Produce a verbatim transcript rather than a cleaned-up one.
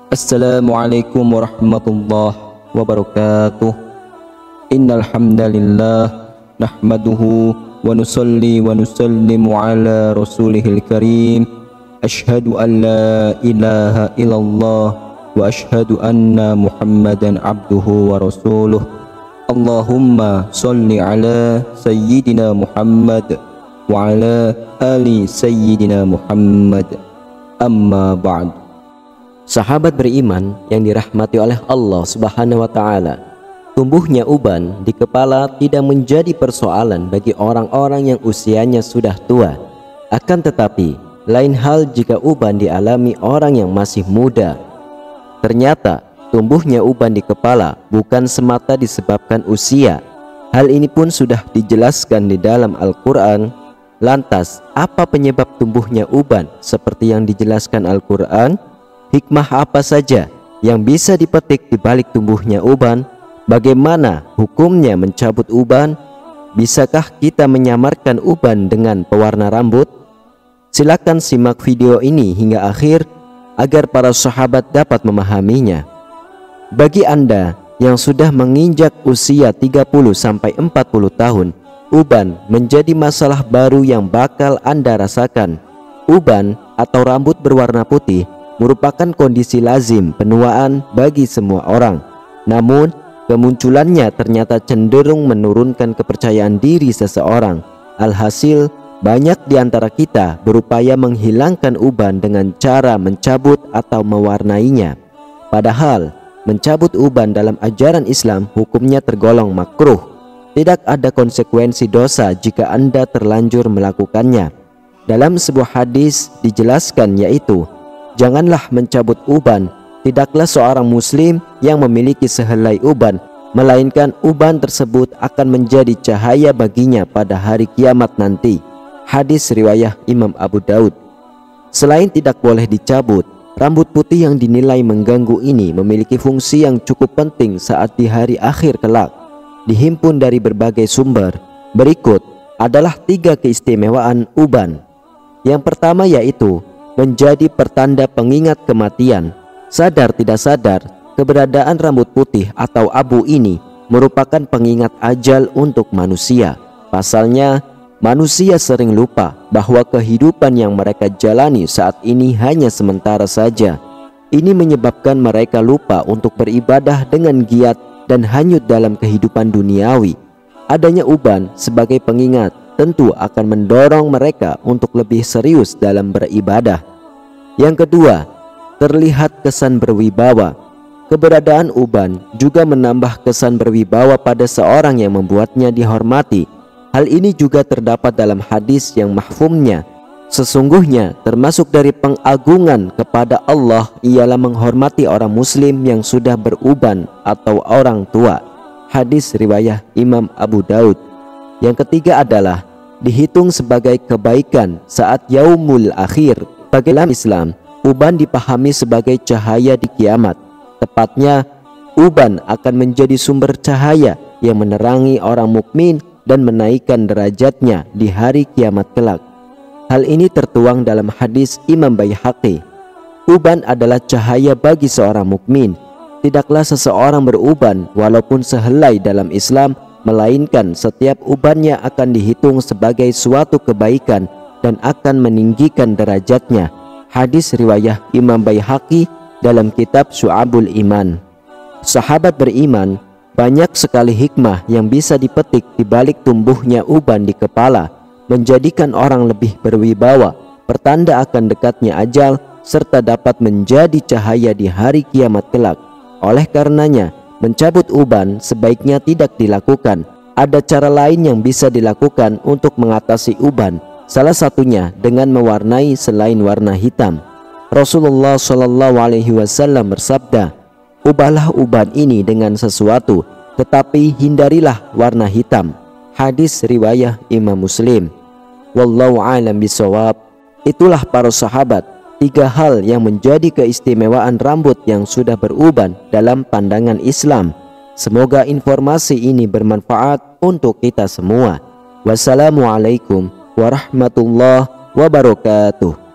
Assalamualaikum warahmatullahi wabarakatuh. Innal hamdalillah nahmaduhu wa nusalli wa nusallimu ala rasulihil karim. Ashhadu an la ilaha illallah wa ashhadu anna Muhammadan abduhu wa rasuluh. Allahumma salli ala sayyidina Muhammad wa ala ali sayyidina Muhammad. Amma ba'd. Sahabat beriman yang dirahmati oleh Allah Subhanahu wa taala, tumbuhnya uban di kepala tidak menjadi persoalan bagi orang-orang yang usianya sudah tua. Akan tetapi, lain hal jika uban dialami orang yang masih muda. Ternyata, tumbuhnya uban di kepala bukan semata disebabkan usia. Hal ini pun sudah dijelaskan di dalam Al-Quran. Lantas, apa penyebab tumbuhnya uban seperti yang dijelaskan Al-Quran? Hikmah apa saja yang bisa dipetik di balik tumbuhnya uban? Bagaimana hukumnya mencabut uban? Bisakah kita menyamarkan uban dengan pewarna rambut? Silakan simak video ini hingga akhir agar para sahabat dapat memahaminya. Bagi Anda yang sudah menginjak usia tiga puluh sampai empat puluh tahun, uban menjadi masalah baru yang bakal Anda rasakan. Uban atau rambut berwarna putih merupakan kondisi lazim penuaan bagi semua orang. Namun, kemunculannya ternyata cenderung menurunkan kepercayaan diri seseorang. Alhasil, banyak di antara kita berupaya menghilangkan uban dengan cara mencabut atau mewarnainya. Padahal, mencabut uban dalam ajaran Islam hukumnya tergolong makruh. Tidak ada konsekuensi dosa jika Anda terlanjur melakukannya. Dalam sebuah hadis dijelaskan, yaitu janganlah mencabut uban. Tidaklah seorang muslim yang memiliki sehelai uban, melainkan uban tersebut akan menjadi cahaya baginya pada hari kiamat nanti. Hadis riwayah Imam Abu Daud. Selain tidak boleh dicabut, rambut putih yang dinilai mengganggu ini memiliki fungsi yang cukup penting saat di hari akhir kelak. Dihimpun dari berbagai sumber. Berikut adalah tiga keistimewaan uban. Yang pertama yaitu menjadi pertanda pengingat kematian. Sadar tidak sadar, keberadaan rambut putih atau abu ini merupakan pengingat ajal untuk manusia. Pasalnya, manusia sering lupa bahwa kehidupan yang mereka jalani saat ini hanya sementara saja. Ini menyebabkan mereka lupa untuk beribadah dengan giat dan hanyut dalam kehidupan duniawi. Adanya uban sebagai pengingat tentu akan mendorong mereka untuk lebih serius dalam beribadah. Yang kedua, terlihat kesan berwibawa. Keberadaan uban juga menambah kesan berwibawa pada seorang yang membuatnya dihormati. Hal ini juga terdapat dalam hadis yang mahfumnya, sesungguhnya termasuk dari pengagungan kepada Allah ialah menghormati orang muslim yang sudah beruban atau orang tua. Hadis riwayah Imam Abu Daud. Yang ketiga adalah dihitung sebagai kebaikan saat yaumul akhir. Bagi Islam, uban dipahami sebagai cahaya di kiamat. Tepatnya, uban akan menjadi sumber cahaya yang menerangi orang mukmin dan menaikkan derajatnya di hari kiamat kelak. Hal ini tertuang dalam hadis Imam Baihaqi. Uban adalah cahaya bagi seorang mukmin. Tidaklah seseorang beruban walaupun sehelai dalam Islam, melainkan setiap ubannya akan dihitung sebagai suatu kebaikan dan akan meninggikan derajatnya. Hadis riwayah Imam Baihaqi dalam kitab Syu'abul Iman. Sahabat beriman, banyak sekali hikmah yang bisa dipetik di balik tumbuhnya uban di kepala, menjadikan orang lebih berwibawa, pertanda akan dekatnya ajal, serta dapat menjadi cahaya di hari kiamat kelak. Oleh karenanya, mencabut uban sebaiknya tidak dilakukan. Ada cara lain yang bisa dilakukan untuk mengatasi uban. Salah satunya dengan mewarnai selain warna hitam. Rasulullah shallallahu alaihi wasallam bersabda, "Ubahlah uban ini dengan sesuatu, tetapi hindarilah warna hitam." Hadis riwayah Imam Muslim. Wallahu a'lam bishawab. Itulah para sahabat, tiga hal yang menjadi keistimewaan rambut yang sudah beruban dalam pandangan Islam. Semoga informasi ini bermanfaat untuk kita semua. Wassalamualaikum warahmatullahi wabarakatuh.